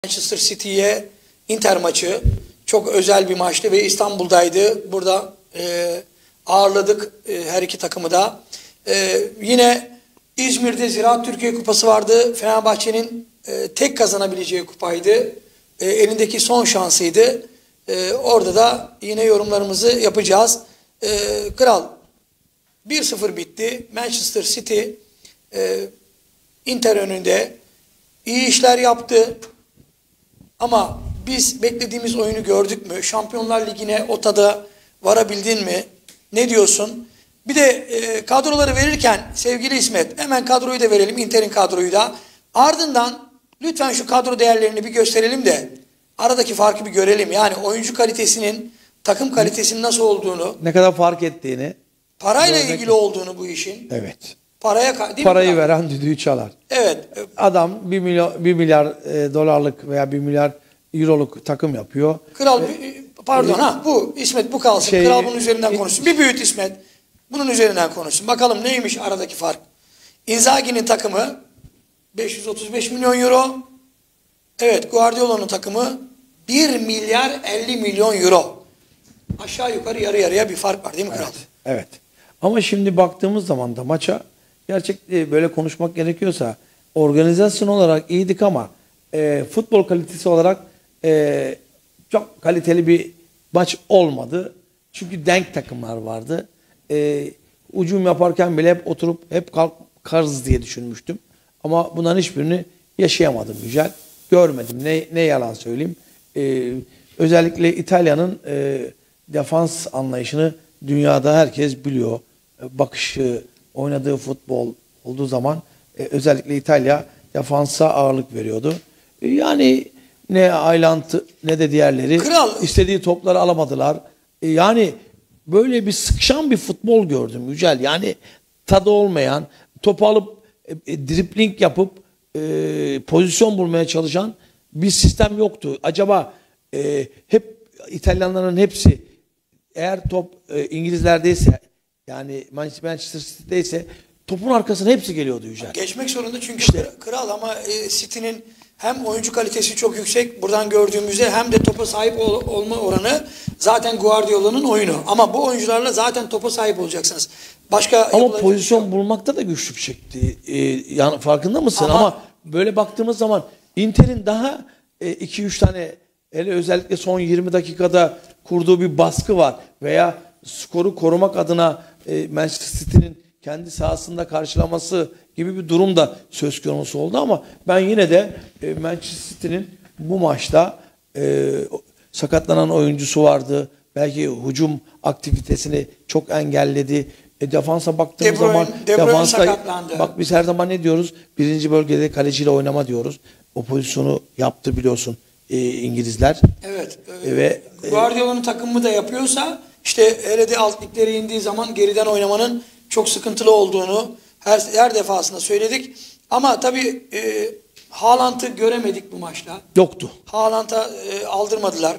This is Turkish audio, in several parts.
Manchester City'ye Inter maçı çok özel bir maçtı ve İstanbul'daydı. Burada ağırladık her iki takımı da. Yine İzmir'de Ziraat Türkiye Kupası vardı. Fenerbahçe'nin tek kazanabileceği kupaydı. Elindeki son şansıydı. Orada da yine yorumlarımızı yapacağız. Kral 1-0 bitti. Manchester City Inter önünde iyi işler yaptı. Ama biz beklediğimiz oyunu gördük mü? Şampiyonlar Ligi'ne o tada varabildin mi? Ne diyorsun? Bir de kadroları verirken sevgili İsmet, hemen kadroyu da verelim, Inter'in kadroyu da. Ardından lütfen şu kadro değerlerini bir gösterelim de aradaki farkı bir görelim. Yani oyuncu kalitesinin, takım kalitesinin nasıl olduğunu, ne kadar fark ettiğini, parayla ilgili olduğunu bu işin. Evet. Parayı veren düdüğü çalar. Evet. Adam 1 milyar dolarlık veya 1 milyar euroluk takım yapıyor. Kral pardon bu İsmet bu kalsın. Kral bunun üzerinden konuşsun. Bir büyüt İsmet. Bunun üzerinden konuşsun. Bakalım neymiş aradaki fark. Inzaghi'nin takımı 535 milyon euro. Evet, Guardiola'nın takımı 1 milyar 50 milyon euro. Aşağı yukarı yarı yarıya bir fark var değil mi Kral? Evet. Evet. Ama şimdi baktığımız zaman da maça gerçekten böyle konuşmak gerekiyorsa organizasyon olarak iyiydik ama futbol kalitesi olarak çok kaliteli bir maç olmadı. Çünkü denk takımlar vardı. Ucum yaparken bile hep oturup hep kalkarız diye düşünmüştüm. Ama bunların hiçbirini yaşayamadım Yücel. Görmedim. Ne yalan söyleyeyim. Özellikle İtalya'nın defans anlayışını dünyada herkes biliyor. Bakışı, oynadığı futbol olduğu zaman özellikle İtalya defansa ağırlık veriyordu. Yani ne Ayland ne de diğerleri istediği topları alamadılar. Yani böyle bir sıkışan bir futbol gördüm Yücel. Yani tadı olmayan, topu alıp dribling yapıp pozisyon bulmaya çalışan bir sistem yoktu. Acaba hep İtalyanların hepsi eğer top İngilizlerdeyse yani Manchester City'deyse topun arkasına hepsi geliyordu Yücel. Geçmek zorunda çünkü Kral ama City'nin hem oyuncu kalitesi çok yüksek buradan gördüğümüzde hem de topa sahip olma oranı zaten Guardiola'nın oyunu. Ama bu oyuncularla zaten topa sahip olacaksınız. Ama pozisyon bulmakta da güçlük çekti. Yani farkında mısın? Ama böyle baktığımız zaman Inter'in daha 2-3 tane hele özellikle son 20 dakikada kurduğu bir baskı var. Veya skoru korumak adına Manchester City'nin kendi sahasında karşılaması gibi bir durum da söz konusu oldu ama ben yine de Manchester City'nin bu maçta sakatlanan oyuncusu vardı. Belki hücum aktivitesini çok engelledi. Defansa baktığımız zaman defansa bak biz her zaman ne diyoruz? Birinci bölgede kaleciyle oynama diyoruz. O pozisyonu yaptı biliyorsun İngilizler. Evet. Ve Guardiola'nın takımı da yapıyorsa işte hele de alt liglere indiği zaman geriden oynamanın çok sıkıntılı olduğunu her defasında söyledik. Ama tabii Haaland'ı göremedik bu maçta. Yoktu. Haaland'a aldırmadılar.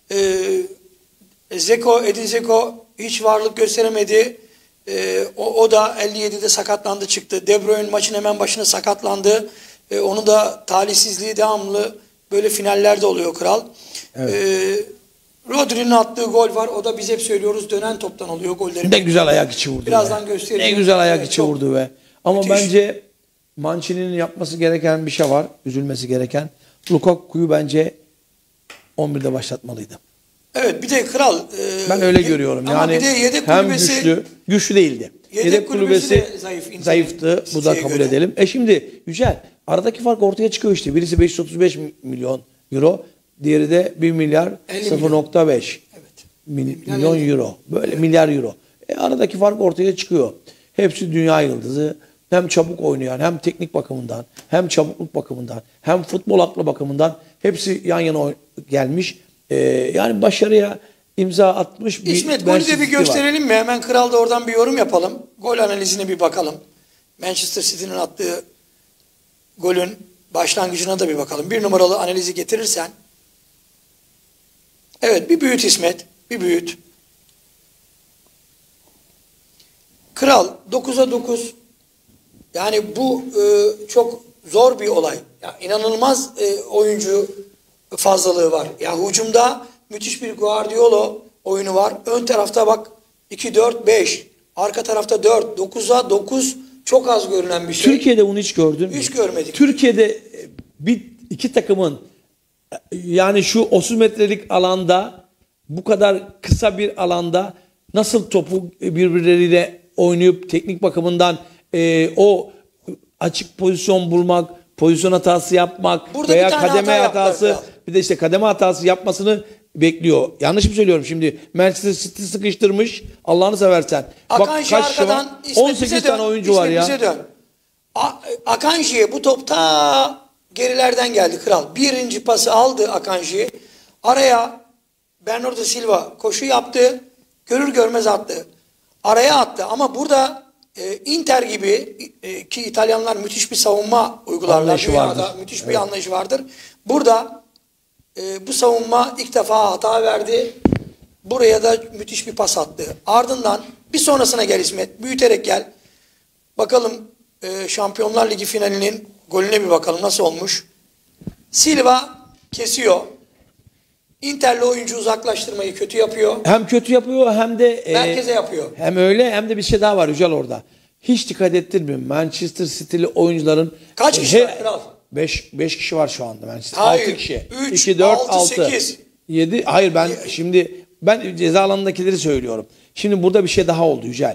Edin Dzeko hiç varlık gösteremedi. O da 57'de sakatlandı çıktı. De Bruyne maçın hemen başına sakatlandı. Onun da talihsizliği devamlı böyle finallerde oluyor Kral. Evet. Rodri'nin attığı gol var. O da biz hep söylüyoruz dönen toptan oluyor gollerin. Ne güzel ayak içi vurdu. Birazdan göstereceğim. Ne güzel ayak içi vurdu ve. Ama müthiş. Bence Mancini'nin yapması gereken bir şey var. Üzülmesi gereken. Lukaku'yu bence 11'de başlatmalıydı. Evet bir de Kral. Ben öyle görüyorum. Yani bir de yedek hem kulübesi, güçlü değildi. Yedek kulübesi de zayıftı. Bu da kabul edelim. Şimdi Yücel aradaki fark ortaya çıkıyor işte. Birisi 535 milyon euro. Diğeri de 1 milyar 0.5 milyon euro. Böyle milyar euro. Aradaki fark ortaya çıkıyor. Hepsi dünya yıldızı. Hem çabuk oynayan hem teknik bakımından hem çabukluk bakımından hem futbol aklı bakımından hepsi yan yana gelmiş. Yani başarıya imza atmış bir İsmet golü de bir gösterelim mi? Hemen Kral da oradan bir yorum yapalım. Gol analizine bir bakalım. Manchester City'nin attığı golün başlangıcına da bir bakalım. Bir numaralı analizi getirirsen. Evet bir büyüt İsmet. Bir büyüt. Kral 9'a 9. Yani bu çok zor bir olay. Ya, inanılmaz oyuncu fazlalığı var. Ya hücumda müthiş bir Guardiola oyunu var. Ön tarafta bak 2-4-5. Arka tarafta 4. 9'a 9 çok az görünen bir şey. Türkiye'de bunu hiç gördün mü? Hiç görmedik. Türkiye'de iki takımın yani şu 30 metrelik alanda bu kadar kısa bir alanda nasıl topu birbirleriyle oynayıp teknik bakımından o açık pozisyon bulmak, pozisyon hatası yapmak Burada veya bir tane kademe hata hatası yaptılar. bir de işte kademe hatası yapmasını bekliyor. Yanlış mı söylüyorum şimdi? Manchester City sıkıştırmış. Allah'ını seversen. Akanji kaç kişi var? arkadan İsmet 18 bize tane dön. oyuncu İsmet var ya. bize dön. Akanji'ye bu top ta gerilerden geldi kral. Birinci pası aldı Akanji. Araya Bernardo Silva koşu yaptı. Görür görmez attı. Araya attı ama burada Inter gibi ki İtalyanlar müthiş bir savunma uygularlar. Anlayışı Dünyada vardır. müthiş bir anlayışı vardır. Burada bu savunma ilk defa hata verdi. Buraya da müthiş bir pas attı. Ardından bir sonrasına gel İsmet. Büyüterek gel. Bakalım Şampiyonlar Ligi finalinin golüne bir bakalım nasıl olmuş. Silva kesiyor. Inter'li oyuncu uzaklaştırmayı kötü yapıyor. Hem kötü yapıyor hem de Merkeze yapıyor. hem öyle hem de bir şey daha var Yücel orada. Hiç dikkat ettin mi? Manchester City'li oyuncuların Kaç kişi var kral? 5 kişi var şu anda Manchester. Hayır. 6 kişi. 3, 2 4 6, 6 8. 7. Hayır ben ceza alanındakileri söylüyorum. Şimdi burada bir şey daha oldu Yücel.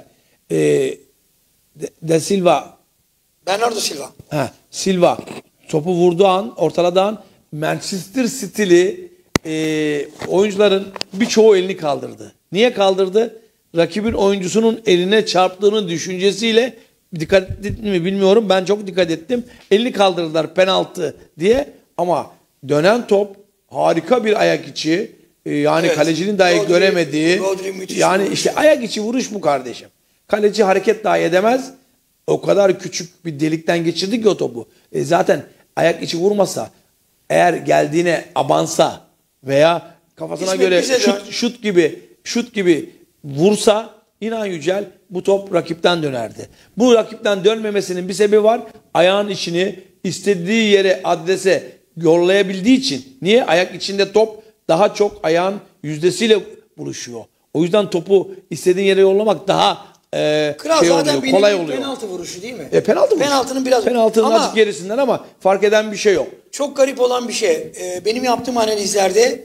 De Silva Bernardo Silva. Silva topu vurduğu an, ortaladığı an Manchester City'li oyuncuların birçoğu elini kaldırdı. Niye kaldırdı? Rakibin oyuncusunun eline çarptığını düşüncesiyle dikkat ettin mi bilmiyorum. Ben çok dikkat ettim. Elini kaldırdılar penaltı diye ama dönen top harika bir ayak içi. Yani Evet. kalecinin dahi göremediği. Rodri müthiş Yani vuruş. işte ayak içi vuruş bu kardeşim. Kaleci hareket dahi edemez. O kadar küçük bir delikten geçirdi ki o topu. Zaten ayak içi vurmasa eğer geldiğine abansa veya kafasına İsmet göre bize dön. şut gibi vursa inan Yücel bu top rakipten dönerdi. Bu rakipten dönmemesinin bir sebebi var. Ayağın içini istediği yere adrese yollayabildiği için. Niye? Ayak içinde top daha çok ayağın yüzdesiyle buluşuyor. O yüzden topu istediğin yere yollamak daha Kral şey zaten oluyor, kolay oluyor. penaltı vuruşu değil mi? Penaltı vuruşu. Penaltının ama azıcık gerisinden ama fark eden bir şey yok. çok garip olan bir şey. Benim yaptığım analizlerde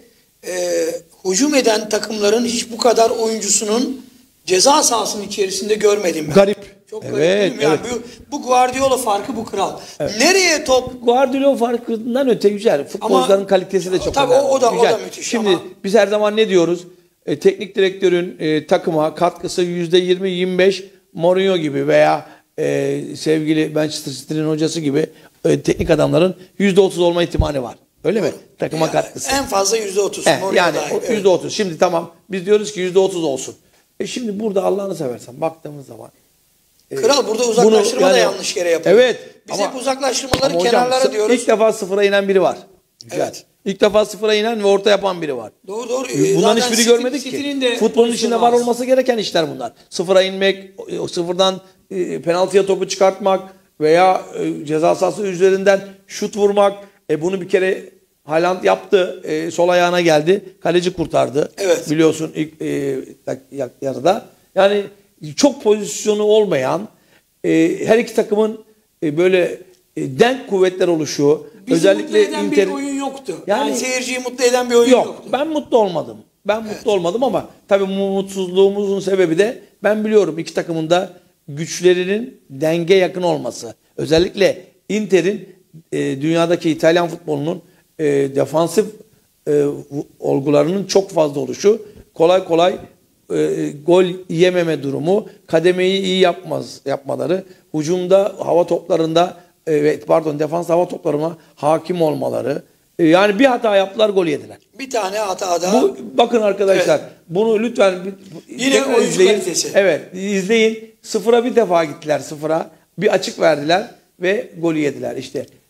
hücum eden takımların hiç bu kadar oyuncusunun ceza sahasının içerisinde görmedim ben. Garip. Çok Evet, garip değil mi? Yani evet. bu Guardiola farkı bu kral. Nereye top? Guardiola farkından öte güzel. Futbolcuların Ama kalitesi de çok tabii önemli. o da Güzel. müthiş Şimdi ama biz her zaman ne diyoruz? Teknik direktörün takıma katkısı %20-25 Mourinho gibi veya sevgili Manchester City'nin hocası gibi teknik adamların %30 olma ihtimali var. Öyle mi? Takıma yani katkısı. en fazla %30. Mourinho Yani dahil, evet. %30. Şimdi tamam biz diyoruz ki %30 olsun. Şimdi burada Allah'ını seversen baktığımız zaman Kral burada uzaklaştırma da yanlış yere yapıyor. Evet. Biz hep uzaklaştırmaları hocam, kenarlara diyoruz. İlk defa sıfıra inen biri var. Güzel. Evet. İlk defa sıfıra inen ve orta yapan biri var. Doğru doğru. Bundan Zaten hiçbiri görmedik City'nin ki. de Futbolun pozisyonu içinde var az. olması gereken işler bunlar. Sıfıra inmek, o sıfırdan penaltıya topu çıkartmak veya ceza sahası üzerinden şut vurmak. Bunu bir kere Haaland yaptı. Sol ayağına geldi. Kaleci kurtardı. Evet. Biliyorsun ilk yarıda. Yani çok pozisyonu olmayan her iki takımın böyle denk kuvvetler oluşuyor. Bizi Özellikle mutlu eden Inter bir oyun yoktu. Yani- Yani seyirciyi mutlu eden bir oyun yok. yoktu. Ben mutlu olmadım. Mutlu olmadım ama tabii bu mutsuzluğumuzun sebebi de ben biliyorum iki takımın da güçlerinin denge yakın olması. Özellikle Inter'in dünyadaki İtalyan futbolunun defansif olgularının çok fazla oluşu, kolay kolay gol yememe durumu, kademeyi iyi yapmaları, hücumda hava toplarında defans hava toplarına hakim olmaları. Yani bir hata yaptılar, gol yediler. Bir tane hata daha. Bakın arkadaşlar, Evet. bunu lütfen Yine tekrar oyuncu izleyin. kalitesi. Evet, izleyin. Sıfıra bir defa gittiler, sıfıra. Bir açık verdiler ve golü yediler. İşte